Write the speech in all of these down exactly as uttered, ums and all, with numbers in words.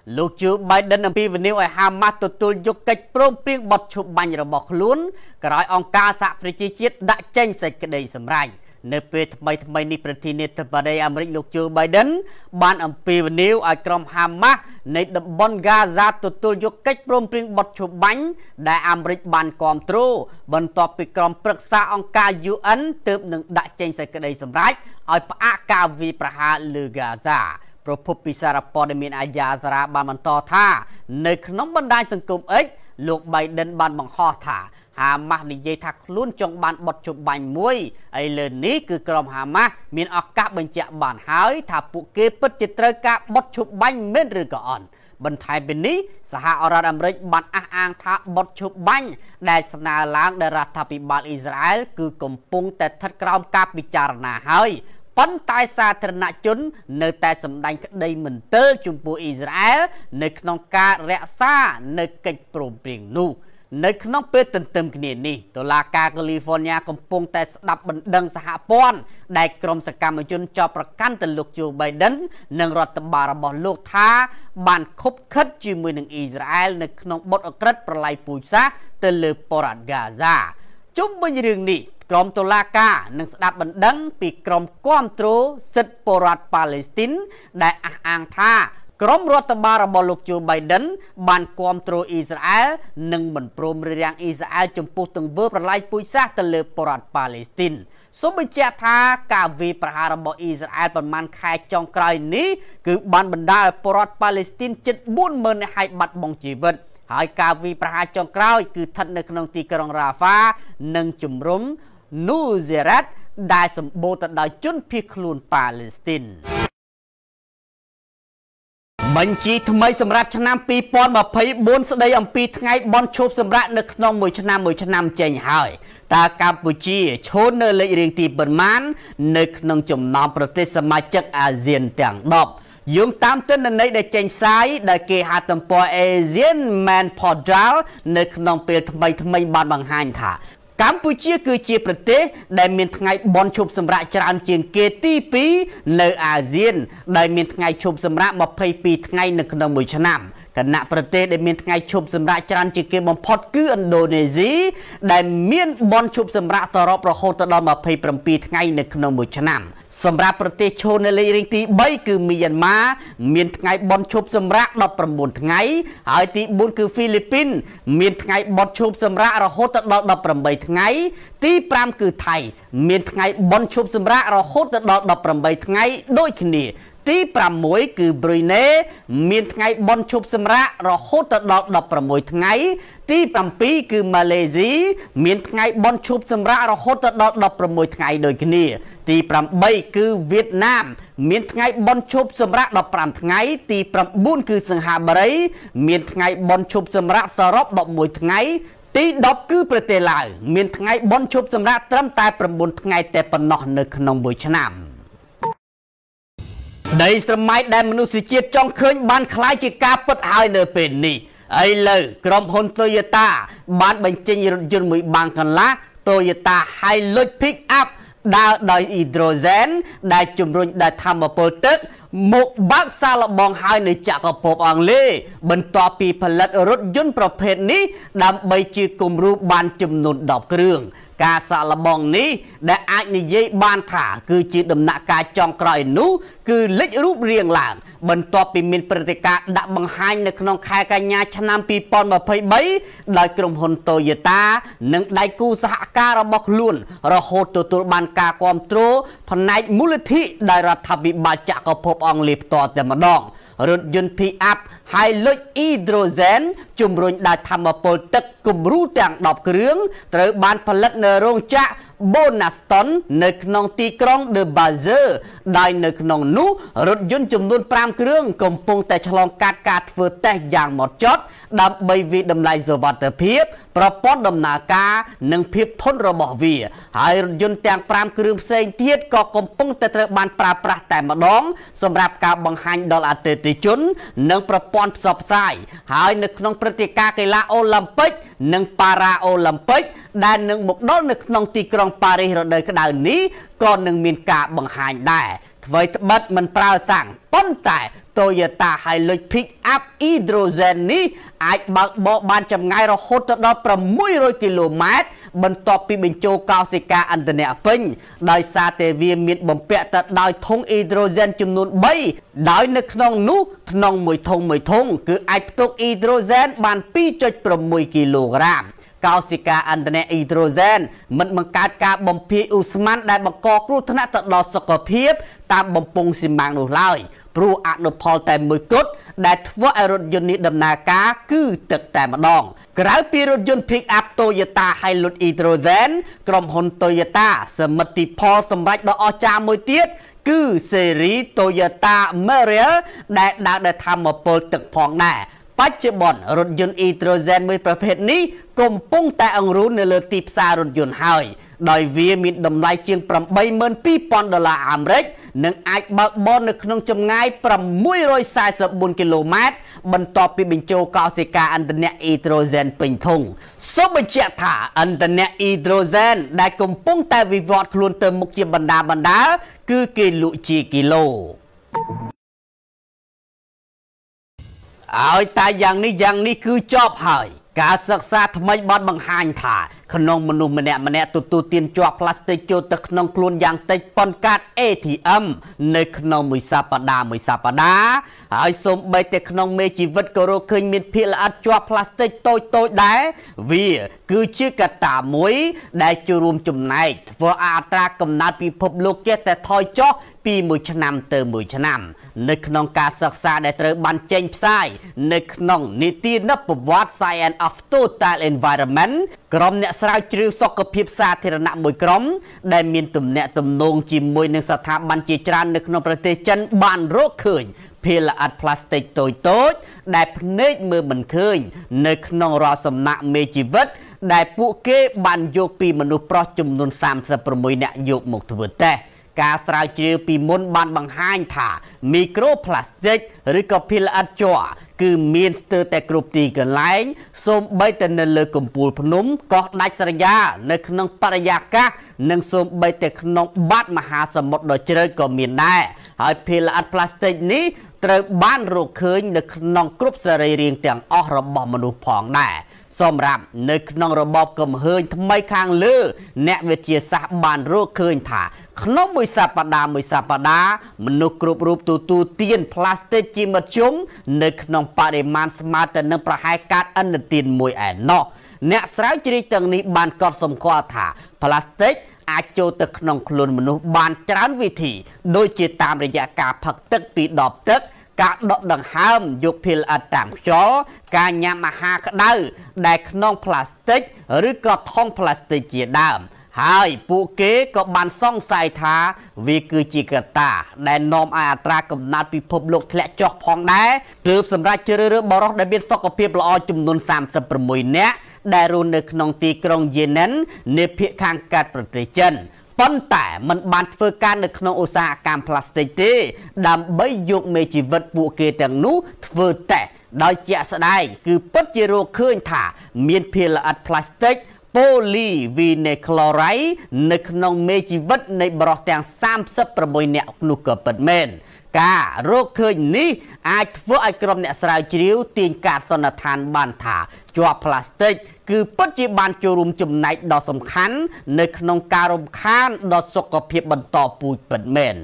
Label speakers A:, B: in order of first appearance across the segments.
A: លោកជូបៃដិនអំពីវិនិយោគឲ្យហាម៉ាស់ទទួលយកកិច្ចព្រមព្រៀងបទឈប់បាញ់របស់ខ្លួនក្រោយអង្គការសហប្រជាជាតិដាក់ចេញសេចក្តីសម្រេចនៅពេលថ្មីថ្មីនេះប្រធានាធិបតីអាមេរិកលោកជូបៃដិនបានអំពីវិនិយោគឲ្យក្រុមហាម៉ាស់នៃតំបន់ហ្គាហ្សាទទួលយកកិច្ចព្រមព្រៀងបទឈប់បាញ់ដែលអាមេរិកបានគាំទ្របន្ទាប់ពីក្រុមប្រឹក្សាអង្គការ យូ អិន ទើបនឹងដាក់ចេញសេចក្តីសម្រេចឲ្យផ្អាកការវាយប្រហារលើហ្គាហ្សាប្រពន្ធពិសារព័ត៌មានអាយ៉ាសារ៉ាបានបន្តថានៅក្នុងបណ្ដាញសង្គម X លោកបៃដិនបានបង្ហោះថាហាម៉ាស់និយាយថាខ្លួនចង់បានបទជប់បាញ់មួយឥឡូវនេះគឺក្រុមហាម៉ាស់មានឱកាសបញ្ជាក់បានហើយថាពួកគេពិតជាត្រូវការបទជប់បាញ់មែនឬក៏អត់បន្ថែមពីនេះសហរដ្ឋអាមេរិកបានអះអាងថាបទជប់បាញ់ដែលស្នើឡើងដោយរដ្ឋាភិបាលអ៊ីស្រាអែលគឺកំពុងតែស្ថិតក្រោមការពិចារណាហើយប៉ុន្តែសាធារណជននៅតែសម្ដែងក្តីមិនទិលចំពោះអ៊ីស្រាអែលនៅក្នុងការរក្សានៅកិច្ចព្រមព្រៀងនោះនៅក្នុងពេលទន្ទឹមគ្នានេះតុលាការកាលីហ្វ័រញ៉ាកំពុងតែស្ដាប់បណ្ដឹងសហព័ន្ធដែលក្រុមសកម្មជនចោទប្រកាន់ទៅលោកជូបៃដិននិងរដ្ឋបាលរបស់លោកថាបានខុបខិតជាមួយនឹងអ៊ីស្រាអែលនៅក្នុងបទអក្រិតប្រល័យពូជសាសន៍ទៅលើពលរដ្ឋហ្គាហ្សាជុំវិញរឿងនេះក្រុមតុលាការនឹងស្ដាប់បណ្ដឹងពីក្រុមគាំទ្រសិទ្ធិពលរដ្ឋប៉ាឡេស្ទីនដែលអះអាងថាក្រុមរដ្ឋបាលរបស់លោកជូបៃដិនបានគាំទ្រអ៊ីស្រាអែលនិងមិនព្រមរាំងអ៊ីស្រាអែលចំពោះទង្វើប្រល័យពូជសាសន៍ទៅលើពលរដ្ឋប៉ាឡេស្ទីនសូមបញ្ជាក់ថាការវាយប្រហាររបស់អ៊ីស្រាអែលប្រមាណខែចុងក្រោយនេះគឺបានបណ្ដាលឲ្យពលរដ្ឋប៉ាឡេស្ទីនជិតបួនម៉ឺននាក់ហើយបាត់បង់ជីវិតហើយការវាយប្រហារចុងក្រោយគឺស្ថិតនៅក្នុងទីក្រុងរ៉ាហ្វានិងជំរំនូហ្សេរ៉ាត់ដែលសម្បូរទៅដោយជនភៀសខ្លួនប៉ាឡេស្ទីនបញ្ជីថ្មីសម្រាប់ឆ្នាំពីរពាន់ម្ភៃបួនស្ដីអំពីថ្ងៃបន់ឈប់សម្រាកនៅក្នុងមួយឆ្នាំមួយឆ្នាំចេញហើយតើកម្ពុជាឈរនៅលេខរៀងទីប៉ុន្មាននៅក្នុងចំណោមប្រទេសសមាជិកអាស៊ានទាំងដប់យោងតាមទិន្នន័យដែលចេញផ្សាយដោយគេហទំព័រ Asian Man Portal នៅក្នុងពេលថ្មីថ្មីបានបង្ហាញថាកម្ពុជាគឺជាប្រទេសដែលមានថ្ងៃបន់ឈប់សម្រាកច្រើនជាងគេទីពីរនៅអាស៊ានដែលមានថ្ងៃឈប់សម្រាកម្ភៃពីរថ្ងៃនៅក្នុងមួយឆ្នាំគណៈប្រទេសដែលមានថ្ងៃឈប់សម្រាកច្រើនជាងគេបំផុតគឺឥណ្ឌូនេស៊ីដែលមានបន់ឈប់សម្រាកសរុបរហូតដល់ម្ភៃប្រាំពីរថ្ងៃនៅក្នុងមួយឆ្នាំសម្រាប់ប្រទេសឈរនៅលេខរៀងទីបីគឺមីយ៉ាន់ម៉ាមានថ្ងៃបន់ឈប់សម្រាកដប់ប្រាំបួនថ្ងៃហើយទីបួនគឺហ្វីលីពីនមានថ្ងៃបន់ឈប់សម្រាករហូតដល់ដប់ប្រាំបីថ្ងៃទីប្រាំគឺថៃមានថ្ងៃបន់ឈប់សម្រាករហូតដល់ដប់ប្រាំបីថ្ងៃដូចគ្នាទីប្រាំមួយគឺប្រ៊ុយណេមានថ្ងៃបន់ឈប់សម្រាករហូតដល់ដប់ប្រាំមួយថ្ងៃទីប្រាំពីរគឺម៉ាឡេស៊ីមានថ្ងៃបន់ឈប់សម្រាករហូតដល់ដប់ប្រាំមួយថ្ងៃដូចគ្នាទីប្រាំបីគឺវៀតណាមមានថ្ងៃបន់ឈប់សម្រាកដប់ប្រាំថ្ងៃទីប្រាំបួនគឺសិង្ហបុរីមានថ្ងៃបន់ឈប់សម្រាកសរុបដប់មួយថ្ងៃទីដប់គឺប្រទេសឡាវមានថ្ងៃបន់ឈប់សម្រាកត្រឹមតែប្រាំបួនថ្ងៃតែប៉ុណ្ណោះនៅក្នុងមួយឆ្នាំដីស្រមៃដែលមនុស្សជាតិចង់ឃើញបានคล้ายជាការពិតហើយនៅពេលនេះឥឡូវក្រុមហ៊ុន Toyota បានបញ្ចេញរថយន្តមួយបាំងកន្លះ Toyota Hilux Pick-up ដើរដោយអ៊ីដ្រូសែនដែលជំរុញដោយថាមពលទឹកមកបើកសាកល្បងហើយនៅចក្រភពអង់គ្លេសបន្ទាប់ពីផលិតរថយន្តប្រភេទនេះដើម្បីជាគំរូបានចំនួនដប់គ្រឿងការសាកល្បងនេះដែលអាចនិយាយបានថាគឺជាដំណាក់កាលចុងក្រោយនោះគឺលេចរូបរាងឡើងបន្ទាប់ពីមានព្រឹត្តិការណ៍ដាក់បង្ហាញនៅក្នុងខែកញ្ញាឆ្នាំពីរពាន់ម្ភៃបីដោយក្រុមហ៊ុន Toyota និងដៃគូសហការរបស់ខ្លួនរហូតទទួលបានការគាំទ្រផ្នែកមូលធិដោយរដ្ឋាភិបាលចក្រភពអង់គ្លេសផ្ទាល់តែម្ដងរថយន្ត Pick-up Hilux Hydrogen ជំរុញដោយថាមពលទឹកគំរូទាំងដប់គ្រឿងត្រូវបានផលិតនៅរោងចក្រ Bonaston នៅក្នុងទីក្រុង The Bazaar ដោយនៅក្នុងនោះរថយន្តចំនួនប្រាំគ្រឿងកំពុងតែឆ្លងកាត់ការធ្វើតេស្តយ៉ាងហ្មត់ចត់ដើម្បីវិតម្លៃសុវត្ថិភាពប្រព័ន្ធដំណើរការនិងភាពធន់របស់វាហើយរថយន្តទាំងប្រាំគ្រឿងផ្សេងទៀតក៏កំពុងតែត្រូវបានប្រើប្រាស់តែម្ដងសម្រាប់ការបង្ហាញដល់អតិថិជននិងប្រព័ន្ធផ្សព្វផ្សាយហើយនៅក្នុងព្រឹត្តិការណ៍កីឡាអូឡ িম্প ពិកនិងប៉ារ៉ាអូឡ িম্প ពិកដែលនឹងមកដល់នៅក្នុងទីក្រុងប៉ារីសរដូវក្តៅនេះក៏នឹងមានការបង្ហាញដែរ ថ្វីត្បិតមិនប្រើសាំងប៉ុន្តែ Toyota Hilux Pick Up Hydrogen នេះអាចបើកបរបានចម្ងាយរហូតដល់ sáu trăm ki lô mét បន្ទាប់ពីបញ្ចូលកោសិកាឥន្ធនៈពេញដោយសារតែវាមានបំពាក់ទៅដោយធុង Hydrogen ចំនួន 3 ដោយនៅក្នុងនោះក្នុងមួយធុងមួយធុងគឺអាចផ្ទុក Hydrogen បាន two point six គីឡូក្រាមកោសិកាឥន្ធនៈ Hydrogen មិនបង្កើតការបំភាយឧស្ម័នដែលបង្កគ្រោះថ្នាក់ទៅដល់សុខភាពតាមបំពង់ស៊ីម៉ាំងនោះឡើយព្រោះអនុផលតែមួយគត់ដែលធ្វើឲ្យរថយន្តនេះដំណើរការគឺទឹកតែម្ដងក្រៅពីរថយន្ត Pick Up Toyota Hilux Hydrogen ក្រុមហ៊ុន Toyota សមិទ្ធផលសម្រេចដ៏អស្ចារ្យមួយទៀតគឺស៊េរី Toyota Mariel ដែលដើរដោយថាមពលទឹកផងដែរបច្ចុប្បន្នរថយន្ត Hydrogen មួយប្រភេទនេះកំពុងតែអង្រួននៅលើទីផ្សាររថយន្តហើយដោយវាមានតម្លៃជាង eight thousand two hundred ដុល្លារអាមេរិកនិងអាចបើកបរនៅក្នុងចម្ងាយ six hundred forty-four គីឡូម៉ែត្របន្ទាប់ពីបញ្ចូលកោសិកាឥន្ធនៈ Hydrogen ពេញធុងសូមបញ្ជាក់ថាឥន្ធនៈ Hydrogen ដែលកំពុងតែវិវត្តខ្លួនទៅមុខជាបណ្ដាបណ្ដាគឺគេលក់ជាគីឡូឲ្យតែយ៉ាងនេះយ៉ាងនេះគឺចប់ហើយការសិក្សាថ្មីបានបង្ហាញថាក្នុងមនុស្សម្នាក់ម្នាក់ទទួលទានជាប់ផ្លាស្ទិកចូលទៅក្នុងខ្លួនយ៉ាងតិចប៉ុនកាត A T M នៅក្នុងមួយសប្តាហ៍មួយសប្តាហ៍ហើយសូម្បីតែក្នុងមេជីវិតក៏រកឃើញមានភាគល្អិតជាប់ផ្លាស្ទិកតូចតូចដែរវាគឺជាកត្តាមួយដែលចូលរួមចំណែកធ្វើឲ្យអត្រាកំណើតពិភពលោកចេះតែថយចុះពីមួយឆ្នាំទៅមួយឆ្នាំនៅក្នុងការសិក្សាដែលត្រូវបានចេញផ្សាយនៅក្នុងនីតិនិព្វវត្ត Science of Total Environment ក្រុមអ្នកស្រាវជ្រាវសុខភាពសាធារណៈមួយក្រុមដែលមានទំនាក់ទំនងជាមួយនឹងស្ថាប័នជាច្រើននៅក្នុងប្រទេសចិនបានរកឃើញភាគល្អិតផ្លាស្ទិកតូចតូចដែលភ្នែកមើលមិនឃើញនៅក្នុងរាល់សំណាក់មេជីវិតដែលពួកគេបានយកពីមនុស្សប្រុសចំនួន三十六នាក់យកមកធ្វើតេស្តការស្រាវជ្រាវពីមុនបានបង្ហាញថាមីក្រូផ្លាស្ទិកឬក៏ភាគល្អិតជ័រគឺមានស្ទើរតែគ្រប់ទីកន្លែងសូម្បីតែនៅលើកំពូលភ្នំកោះដាច់ស្រយាលនៅក្នុងបរិយាកាសនិងសូម្បីតែក្នុងបាតមហាសមុទ្រដ៏ជ្រៅក៏មានដែរហើយភាគល្អិតផ្លាស្ទិកនេះត្រូវបានរកឃើញនៅក្នុងគ្រប់សរីរាង្គទាំងអស់របស់មនុស្សផងដែរសម្រាប់នៅក្នុងរបបកំហើញថ្មីខាងលើអ្នកវិទ្យាសាស្ត្របានរកឃើញថាក្នុងមួយសប្តាហ៍មួយសប្តាហ៍មនុស្សគ្រប់រូបទទួលទានផ្លាស្ទិកជាមធ្យមនៅក្នុងបរិមាណស្មើទៅនឹងប្រហែលកាតឥណទានមួយឯណោះអ្នកស្រាវជ្រាវទាំងនេះបានកត់សម្គាល់ថាផ្លាស្ទិកអាចចូលទៅក្នុងខ្លួនមនុស្សបានច្រើនវិធីដូចជាតាមរយៈការផឹកទឹកពីដបទឹកការដកដង្ហើមយកភាគល្អិតតាមខ្យល់ការញ៉ាំអាហារក្តៅដែលក្នុងផ្លាស្ទិកឬក៏ថង់ផ្លាស្ទិកជាដើមហើយពួកគេក៏បានសង្ស័យថាវាគឺជាកត្តាដែលនាំឲ្យអត្រាកំណើតពិភពលោកធ្លាក់ចុះផងដែរទើบសម្រាប់ជ្រើសរើសបរិសុទ្ធដែលមានសុខភាពល្អចំនួន三十六នាក់ដែលរស់នៅក្នុងទីក្រុងយេនិននៃភាគខាងកើតប្រទេសចិនប៉ុន្តែมันបានធ្វើការនៅក្នុងឧស្សាហកម្មផ្លាស្ទិកទេដើម្បីយកមេជីវិតពួកគេទាំងនោះធ្វើតេស្តដោយជាក់ស្ដែងគឺពិតជារកឃើញថាមានភាគល្អិតផ្លាស្ទិកpolyvinylchloride នៅក្នុងមេជីវិតនៃបរិសុទ្ធទាំង三十六នាក់នោះក៏ពិតមែនការរកឃើញនេះអាចធ្វើឲ្យក្រុមអ្នកស្រាវជ្រាវទាញការសន្និដ្ឋានបានថាជាប់ផ្លាស្ទិកគឺពិតជាបានចូលរួមចំណែកដ៏សំខាន់នៅក្នុងការរំខានដល់សុខភាពបន្តពូជពិតមែន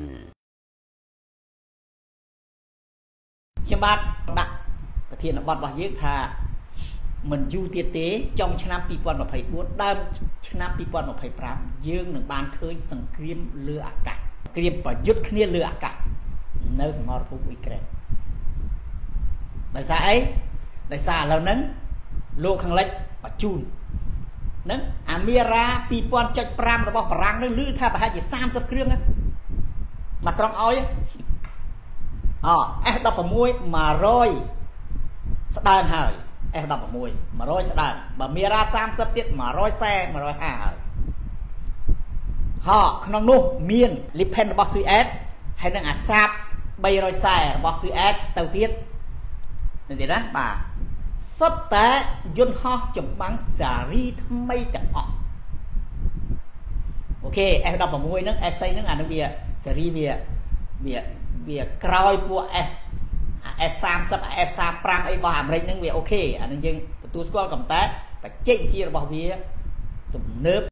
B: ខ្ញុំបាទដាក់ប្រធានបទរបស់យើងថាមិនយូរទៀតទេចុងឆ្នាំពីរពាន់ម្ភៃបួនដើមឆ្នាំពីរពាន់ម្ភៃប្រាំយើងនឹងបានឃើញសង្គ្រាមលើអាកាសសង្គ្រាមប្រយុទ្ធគ្នាលើអាកាសនៅសមរភូមិអ៊ុយក្រែនដោយសារអីដោយសារឥឡូវហ្នឹងលោកខាងលិចបញ្ជូនហ្នឹងអាមេរ៉ាពីរពាន់ប្រាំរបស់បារាំងនឹងឮថាប្រហែលជាសាមសិបគ្រឿងណាមកត្រង់ឲ្យអ F 16 100ស្ដើងហើយ F 16 100ស្ដើងបើមេរ៉ាសាមសិបទៀត140 150ហើយហោក្នុងនោះមានលីផិនរបស់ស៊ុយអែតហើយនឹងអាសាប340របស់ស៊ុយអែតទៅទៀតនេះទេណាបាទសុទ្ធតែយន្តហោះចម្បាំងសារីថ្មីទាំងអស់អូខេ F 16 ហ្នឹង F 4 ហ្នឹងអានឹងវាសារីវាវាវាក្រោយពួក F เอฟ สามสิบ เอฟ สามสิบห้า អីរបស់អាមេរិកហ្នឹងវាអូខេអានឹងយើងទទួលស្គាល់ក៏តែបច្ចេកវិទ្យារបស់វាទំនើប